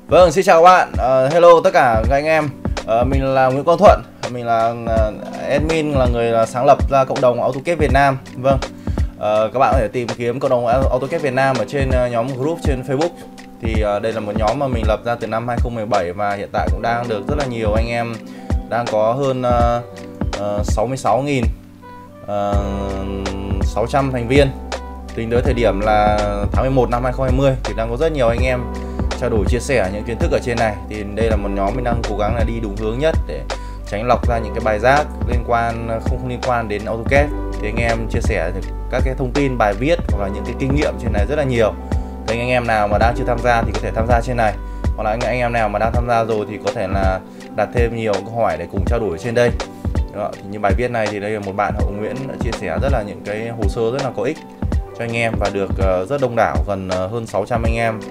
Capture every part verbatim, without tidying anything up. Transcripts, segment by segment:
Vâng, xin chào các bạn. Uh, hello tất cả các anh em. Uh, mình là Nguyễn Quang Thuận. Mình là uh, admin, là người là sáng lập ra cộng đồng AutoCAD Việt Nam. Vâng. Uh, các bạn có thể tìm kiếm cộng đồng AutoCAD Việt Nam ở trên uh, nhóm group trên Facebook. Thì uh, đây là một nhóm mà mình lập ra từ năm hai không một bảy và hiện tại cũng đang được rất là nhiều anh em, đang có hơn uh, uh, sáu mươi sáu nghìn sáu trăm thành viên. Tính tới thời điểm là tháng mười một năm hai không hai không thì đang có rất nhiều anh em trao đổi chia sẻ những kiến thức ở trên này. Thì đây là một nhóm mình đang cố gắng là đi đúng hướng nhất để tránh lọc ra những cái bài rác liên quan không, không liên quan đến AutoCAD. Thì anh em chia sẻ các cái thông tin bài viết hoặc là những cái kinh nghiệm trên này rất là nhiều. Thì anh em nào mà đang chưa tham gia thì có thể tham gia trên này, hoặc là anh, anh em nào mà đang tham gia rồi thì có thể là đặt thêm nhiều câu hỏi để cùng trao đổi trên đây. Đó, thì như bài viết này thì đây là một bạn Hậu Nguyễn đã chia sẻ rất là những cái hồ sơ rất là có ích cho anh em và được uh, rất đông đảo, gần uh, hơn sáu trăm anh em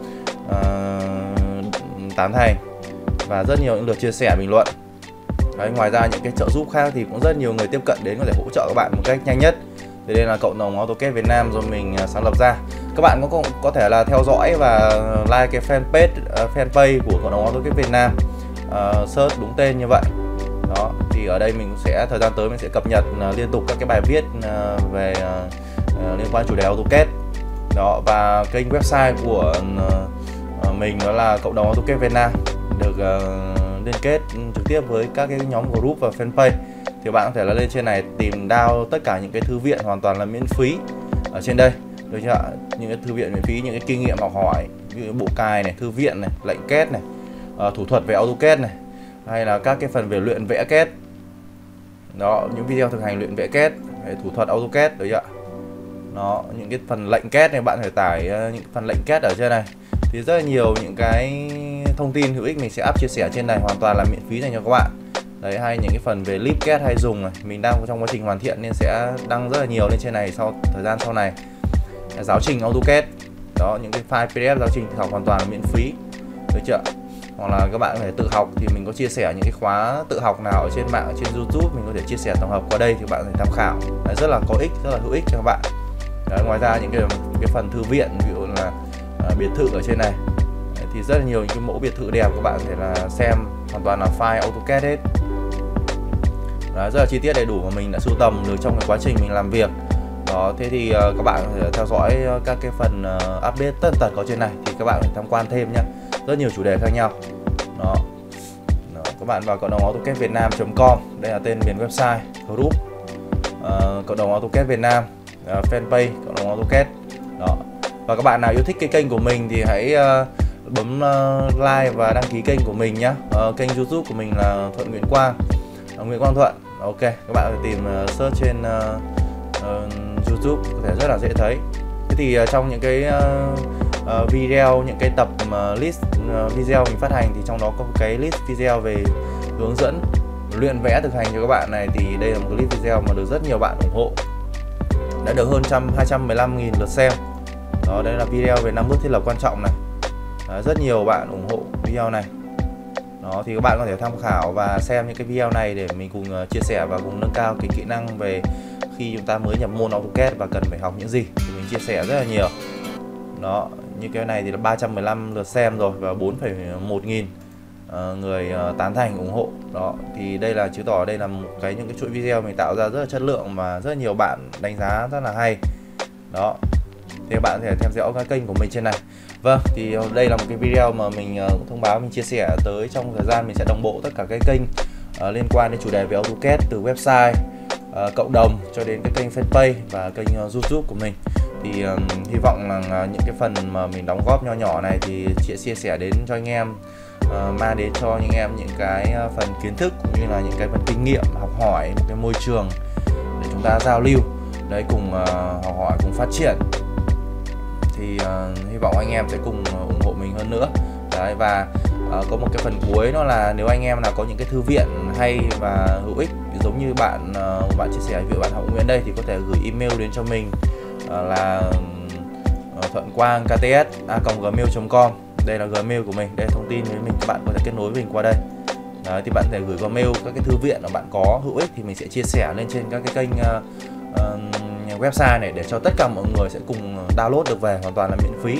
uh, tán thành và rất nhiều những lượt chia sẻ bình luận. Đấy, ngoài ra những cái trợ giúp khác thì cũng rất nhiều người tiếp cận đến có thể hỗ trợ các bạn một cách nhanh nhất. Thì đây là cộng đồng AutoCAD Việt Nam do mình uh, sáng lập ra. Các bạn có có thể là theo dõi và like cái fanpage uh, fanpage của cộng đồng AutoCAD Việt Nam, uh, search đúng tên như vậy. Đó, thì ở đây mình sẽ thời gian tới mình sẽ cập nhật uh, liên tục các cái bài viết uh, về uh, uh, liên quan chủ đề AutoCAD. Đó, và kênh website của uh, mình đó là cộng đồng AutoCAD Việt Nam, được uh, liên kết trực tiếp với các cái nhóm group và fanpage. Thì bạn có thể là lên trên này tìm download tất cả những cái thư viện hoàn toàn là miễn phí ở trên đây, được chưa? Những cái thư viện miễn phí, những cái kinh nghiệm học hỏi, ví dụ bộ cài này, thư viện này, lệnh kết này, uh, thủ thuật về AutoCAD này, hay là các cái phần về luyện vẽ kết. Đó, những video thực hành luyện vẽ kết, thủ thuật AutoCAD, được chưa? Đó, những cái phần lệnh kết này bạn có thể tải uh, những phần lệnh kết ở trên này. Thì rất là nhiều những cái thông tin hữu ích mình sẽ up chia sẻ trên này hoàn toàn là miễn phí dành cho các bạn. Đấy, hay những cái phần về clip kết hay dùng này, mình đang trong quá trình hoàn thiện nên sẽ đăng rất là nhiều lên trên này sau thời gian sau này. Giáo trình AutoCAD. Đó, những cái file pê đê ép giáo trình học hoàn toàn là miễn phí, được chưa? Hoặc là các bạn có thể tự học thì mình có chia sẻ những cái khóa tự học nào ở trên mạng, trên YouTube mình có thể chia sẻ tổng hợp qua đây thì bạn có thể tham khảo. Đấy, rất là có ích, rất là hữu ích cho các bạn. Đấy, ngoài ra những cái, cái phần thư viện, ví dụ là uh, biệt thự ở trên này. Đấy, thì rất là nhiều những cái mẫu biệt thự đẹp các bạn có thể là xem hoàn toàn là file AutoCAD hết. Đấy, rất là chi tiết đầy đủ mà mình đã sưu tầm được trong cái quá trình mình làm việc. Đó, thế thì uh, các bạn có thể theo dõi các cái phần uh, update tất tật có trên này thì các bạn có thể tham quan thêm nhé. Rất nhiều chủ đề khác nhau. Đó. Đó, các bạn vào cộng đồng AutoCAD Việt Nam chấm com, đây là tên miền website, group uh, cộng đồng AutoCAD Việt Nam, uh, fanpage cộng đồng AutoCAD. Đó. Và các bạn nào yêu thích cái kênh của mình thì hãy uh, bấm uh, like và đăng ký kênh của mình nhé. Uh, kênh YouTube của mình là Thuận Nguyễn Quang, uh, Nguyễn Quang Thuận. Ok, các bạn có thể tìm uh, search trên uh, uh, YouTube có thể rất là dễ thấy. Thế thì uh, trong những cái uh, uh, video, những cái tập uh, list uh, video mình phát hành thì trong đó có một cái list video về hướng dẫn luyện vẽ thực hành cho các bạn này. Thì đây là một cái list video mà được rất nhiều bạn ủng hộ, đã được hơn hai trăm mười lăm nghìn lượt xem. Đó, đây là video về năm bước thiết lập quan trọng này. Đó, rất nhiều bạn ủng hộ video này. Đó, thì các bạn có thể tham khảo và xem những cái video này để mình cùng uh, chia sẻ và cùng nâng cao cái kỹ năng về khi chúng ta mới nhập môn AutoCAD và cần phải học những gì thì mình chia sẻ rất là nhiều. Đó, như cái này thì là ba trăm mười lăm lượt xem rồi và bốn phẩy một nghìn uh, người uh, tán thành ủng hộ. Đó, thì đây là chứng tỏ đây là một cái những cái chuỗi video mình tạo ra rất là chất lượng và rất nhiều bạn đánh giá rất là hay. Đó, thì các bạn có thể theo dõi cái kênh của mình trên này. Vâng, thì đây là một cái video mà mình uh, thông báo mình chia sẻ tới trong thời gian mình sẽ đồng bộ tất cả cái kênh uh, liên quan đến chủ đề về AutoCAD, từ website, uh, cộng đồng cho đến cái kênh fanpage và kênh uh, YouTube của mình. Thì um, hy vọng là uh, những cái phần mà mình đóng góp nho nhỏ này thì sẽ chia sẻ đến cho anh em, uh, mang đến cho những em những cái uh, phần kiến thức cũng như là những cái phần kinh nghiệm học hỏi, một cái môi trường để chúng ta giao lưu đấy, cùng uh, học hỏi, cùng phát triển. Thì uh, hy vọng anh em sẽ cùng uh, ủng hộ mình hơn nữa. Đấy, và uh, có một cái phần cuối đó là nếu anh em nào có những cái thư viện hay và hữu ích giống như bạn uh, bạn chia sẻ, ví dụ bạn Hậu Nguyễn đây thì có thể gửi email đến cho mình uh, là uh, thuận quang k t s a còng gmail chấm com. Đây là Gmail của mình, đây là thông tin với mình, các bạn có thể kết nối với mình qua đây. Đấy, thì bạn có thể gửi qua mail các cái thư viện mà bạn có hữu ích thì mình sẽ chia sẻ lên trên các cái kênh uh, uh, website này để cho tất cả mọi người sẽ cùng download được về hoàn toàn là miễn phí.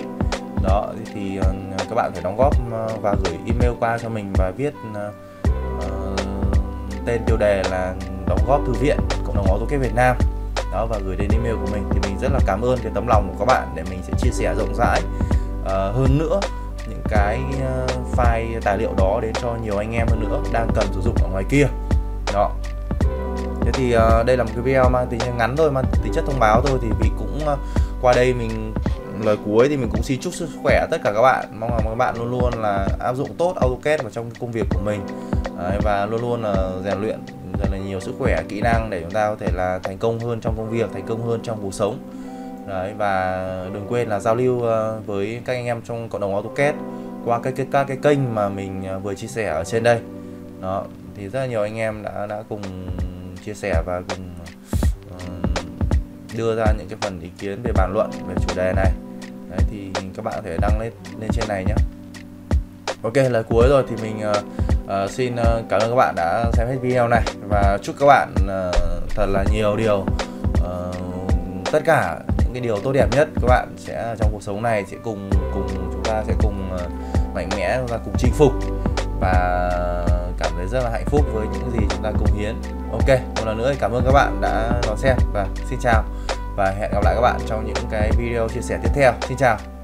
Đó thì uh, các bạn phải đóng góp uh, và gửi email qua cho mình và viết uh, uh, tên tiêu đề là đóng góp thư viện cộng đồng AutoCAD Việt Nam. Đó, và gửi đến email của mình thì mình rất là cảm ơn cái tấm lòng của các bạn, để mình sẽ chia sẻ rộng rãi uh, hơn nữa những cái uh, file tài liệu đó đến cho nhiều anh em hơn nữa đang cần sử dụng ở ngoài kia. Đó. Thế thì uh, đây là một cái video mang tính ngắn thôi, mang tính chất thông báo thôi, thì vì cũng uh, qua đây mình lời cuối thì mình cũng xin chúc sức khỏe tất cả các bạn, mong rằng các bạn luôn luôn là áp dụng tốt AutoCAD vào trong công việc của mình. Đấy, và luôn luôn là rèn luyện rất là nhiều sức khỏe, kỹ năng để chúng ta có thể là thành công hơn trong công việc, thành công hơn trong cuộc sống. Đấy, và đừng quên là giao lưu với các anh em trong cộng đồng AutoCAD qua cái, cái các cái kênh mà mình vừa chia sẻ ở trên đây. Đó, thì rất là nhiều anh em đã đã cùng chia sẻ và cùng uh, đưa ra những cái phần ý kiến về bàn luận về chủ đề này. Đấy, thì các bạn có thể đăng lên lên trên này nhé. Ok, lời cuối rồi thì mình uh, uh, xin uh, cảm ơn các bạn đã xem hết video này, và chúc các bạn uh, thật là nhiều điều, uh, tất cả những cái điều tốt đẹp nhất các bạn sẽ trong cuộc sống này sẽ cùng cùng chúng ta sẽ cùng uh, mạnh mẽ, chúng ta cùng chinh phục và cảm thấy rất là hạnh phúc với những gì chúng ta cống hiến. Ok, một lần nữa cảm ơn các bạn đã đón xem và xin chào, và hẹn gặp lại các bạn trong những cái video chia sẻ tiếp theo. Xin chào.